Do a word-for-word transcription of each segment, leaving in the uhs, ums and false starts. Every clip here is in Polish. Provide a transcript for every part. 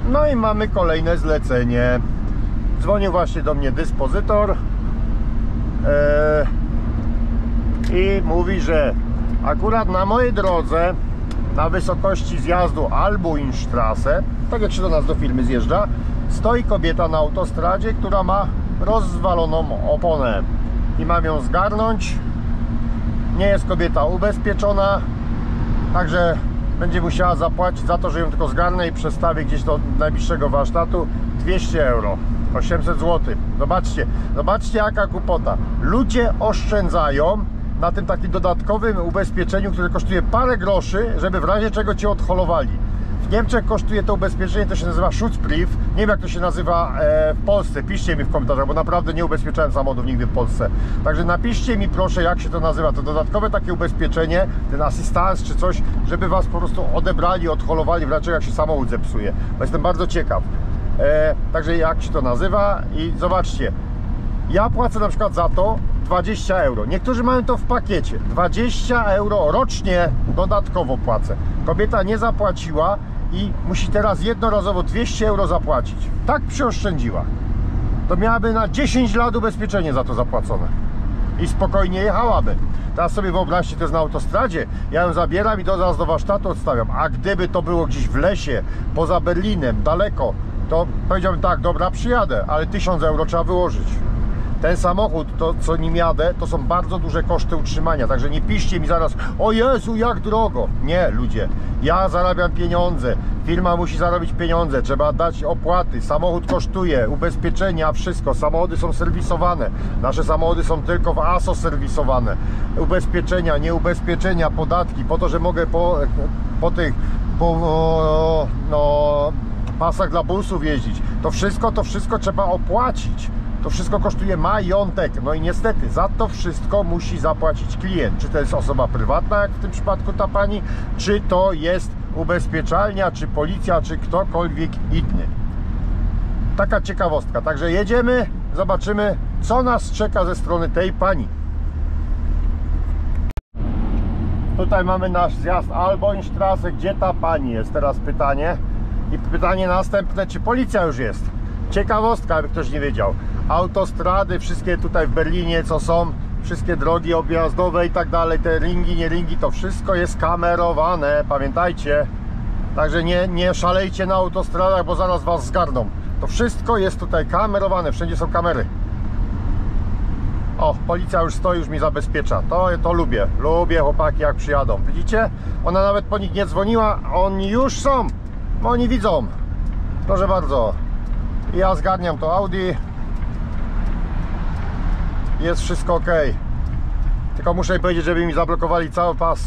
No i mamy kolejne zlecenie. Dzwonił właśnie do mnie dyspozytor yy, i mówi, że akurat na mojej drodze, na wysokości zjazdu Albuinstrasse, tak jak się do nas do firmy zjeżdża, stoi kobieta na autostradzie, która ma rozwaloną oponę i mam ją zgarnąć. Nie jest kobieta ubezpieczona, także będzie musiała zapłacić za to, że ją tylko zgarnę i przestawię gdzieś do najbliższego warsztatu, dwieście euro, osiemset złotych. Zobaczcie, zobaczcie jaka głupota. Ludzie oszczędzają na tym takim dodatkowym ubezpieczeniu, które kosztuje parę groszy, żeby w razie czego cię odholowali. W Niemczech kosztuje to ubezpieczenie, to się nazywa Schutzbrief. Nie wiem jak to się nazywa e, w Polsce, piszcie mi w komentarzach, bo naprawdę nie ubezpieczałem samochodów nigdy w Polsce. Także napiszcie mi proszę, jak się to nazywa, to dodatkowe takie ubezpieczenie, ten assistance czy coś, żeby was po prostu odebrali, odholowali w razie czego jak się samochód zepsuje. Bo jestem bardzo ciekaw. E, także jak się to nazywa i zobaczcie, ja płacę na przykład za to dwadzieścia euro. Niektórzy mają to w pakiecie. dwadzieścia euro rocznie dodatkowo płacę. Kobieta nie zapłaciła i musi teraz jednorazowo dwieście euro zapłacić. Tak przyoszczędziła. To miałaby na dziesięć lat ubezpieczenie za to zapłacone. I spokojnie jechałaby. Teraz sobie wyobraźcie, to jest na autostradzie. Ja ją zabieram i do zaraz do warsztatu odstawiam. A gdyby to było gdzieś w lesie, poza Berlinem, daleko, to powiedziałbym tak, dobra, przyjadę, ale tysiąc euro trzeba wyłożyć. Ten samochód, to co nim jadę, to są bardzo duże koszty utrzymania, także nie piszcie mi zaraz, o Jezu, jak drogo. Nie, ludzie, ja zarabiam pieniądze, firma musi zarobić pieniądze, trzeba dać opłaty, samochód kosztuje, ubezpieczenia, wszystko, samochody są serwisowane, nasze samochody są tylko w A S O serwisowane, ubezpieczenia, nieubezpieczenia, podatki, po to, że mogę po, po tych po, no, pasach dla busów jeździć, to wszystko, to wszystko trzeba opłacić. To wszystko kosztuje majątek, no i niestety za to wszystko musi zapłacić klient. Czy to jest osoba prywatna, jak w tym przypadku ta pani, czy to jest ubezpieczalnia, czy policja, czy ktokolwiek inny. Taka ciekawostka. Także jedziemy, zobaczymy, co nas czeka ze strony tej pani. Tutaj mamy nasz zjazd Albuinstrasse. Gdzie ta pani jest? Teraz pytanie. I pytanie następne, czy policja już jest? Ciekawostka, jakby ktoś nie wiedział. Autostrady, wszystkie tutaj w Berlinie, co są, wszystkie drogi objazdowe i tak dalej, te ringi, nie ringi, to wszystko jest kamerowane, pamiętajcie. Także nie, nie szalejcie na autostradach, bo zaraz was zgarną. To wszystko jest tutaj kamerowane, wszędzie są kamery. O, policja już stoi, już mi zabezpiecza. To, to lubię, lubię chłopaki jak przyjadą. Widzicie? Ona nawet po nich nie dzwoniła, a oni już są. Oni widzą. Proszę bardzo. Ja zgarniam to Audi. Jest wszystko ok. Tylko muszę im powiedzieć, żeby mi zablokowali cały pas.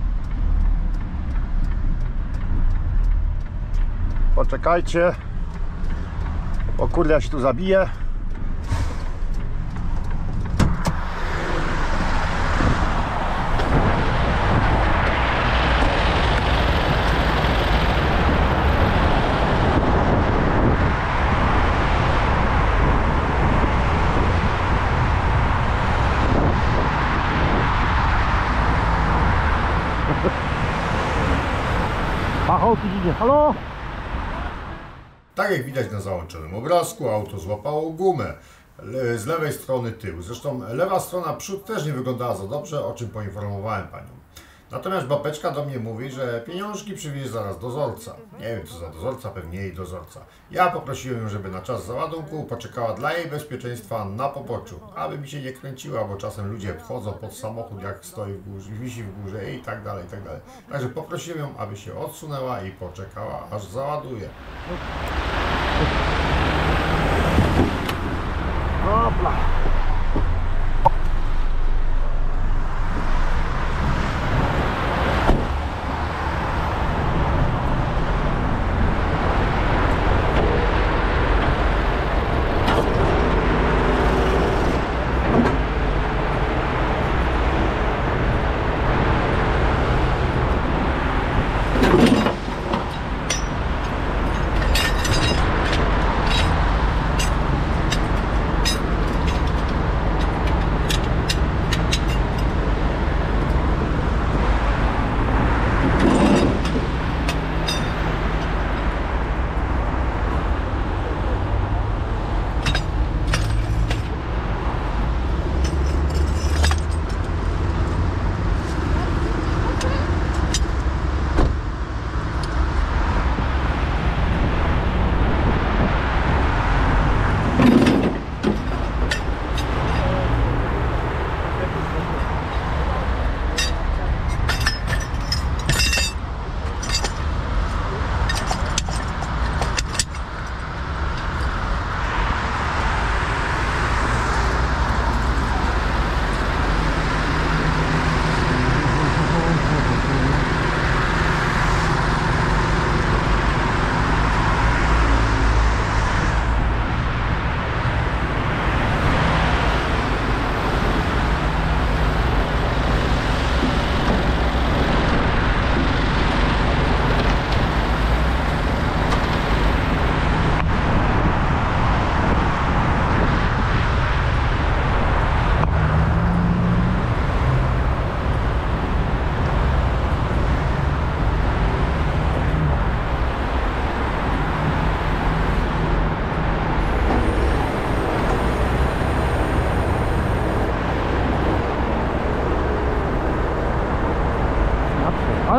Poczekajcie. O kurde, ja się tu zabiję. Halo? Tak jak widać na załączonym obrazku, auto złapało gumę z lewej strony tyłu. Zresztą lewa strona przód też nie wyglądała za dobrze, o czym poinformowałem panią. Natomiast babeczka do mnie mówi, że pieniążki przywiezie zaraz dozorca. Nie wiem co za dozorca, pewnie jej dozorca. Ja poprosiłem ją, żeby na czas załadunku poczekała dla jej bezpieczeństwa na poboczu, aby mi się nie kręciła, bo czasem ludzie wchodzą pod samochód, jak stoi w górze, wisi w górze i tak dalej, i tak dalej. Także poprosiłem ją, aby się odsunęła i poczekała, aż załaduje. Hopla.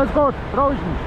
Alles gut, brauche ich nicht.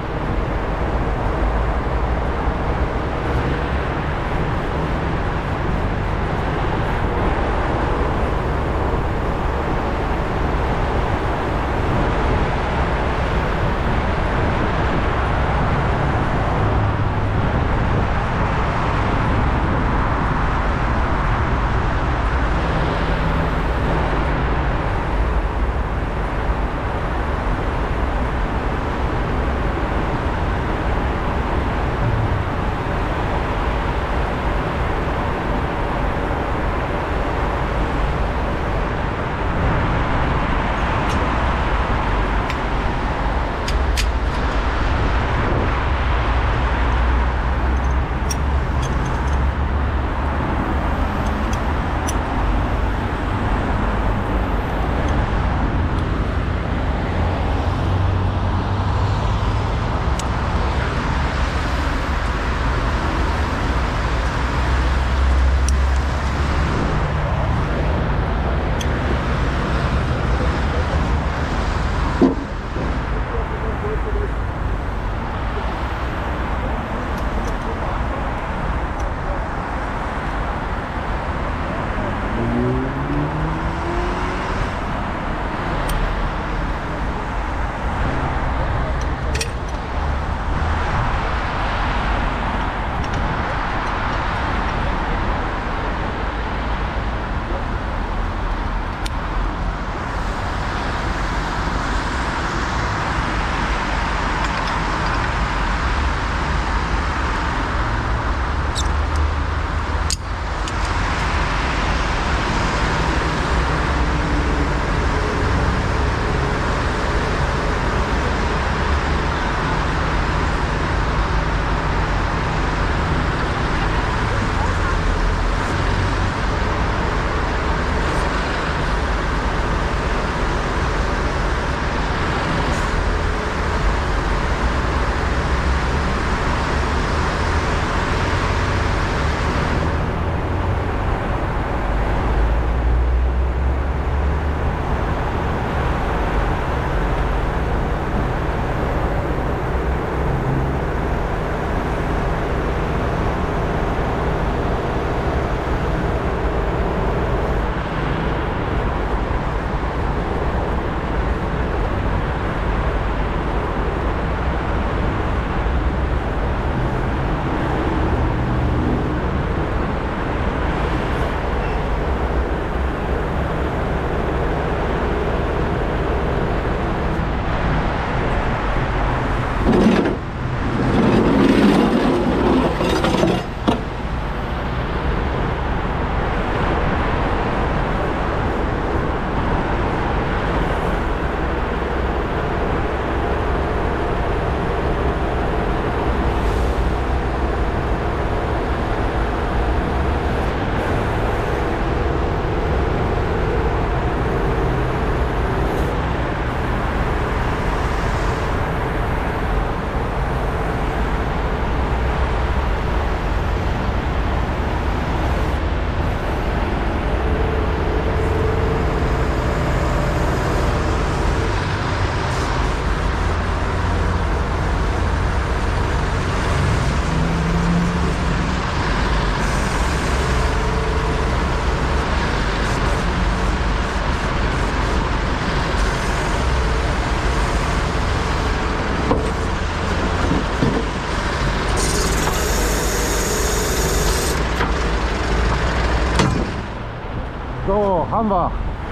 So, haben wir.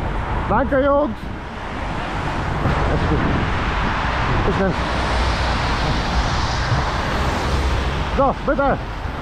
Danke, Jungs. Bitte. So, bitte.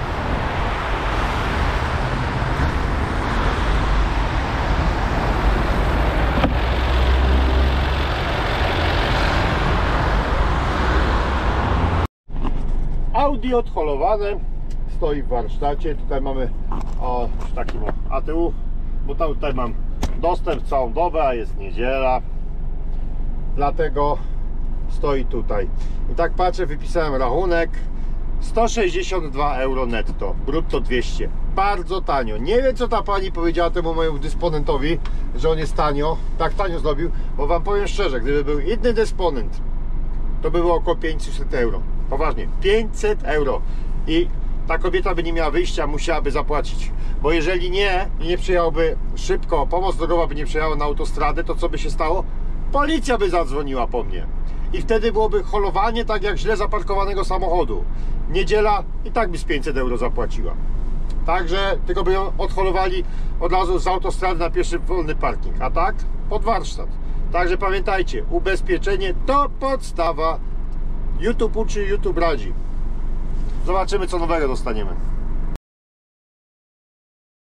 Audi odholowane, stoi w warsztacie. Tutaj mamy o takim A T U, bo tam, tutaj mam dostęp całą dobę, a jest niedziela, dlatego stoi tutaj. I tak patrzę, wypisałem rachunek sto sześćdziesiąt dwa euro netto, brutto dwieście. Bardzo tanio. Nie wiem, co ta pani powiedziała temu mojemu dysponentowi, że on jest tanio, tak tanio zrobił, bo wam powiem szczerze, gdyby był inny dysponent to by było około pięćset euro. Poważnie, pięćset euro. I ta kobieta by nie miała wyjścia, musiałaby zapłacić. Bo jeżeli nie, i nie przyjechałby szybko, pomoc drogowa by nie przyjechała na autostradę, to co by się stało? Policja by zadzwoniła po mnie. I wtedy byłoby holowanie tak jak źle zaparkowanego samochodu. Niedziela i tak by z pięćset euro zapłaciła. Także tylko by ją odholowali od razu z autostrady na pierwszy wolny parking. A tak? Pod warsztat. Także pamiętajcie, ubezpieczenie to podstawa. YouTube uczy, YouTube radzi. Zobaczymy, co nowego dostaniemy.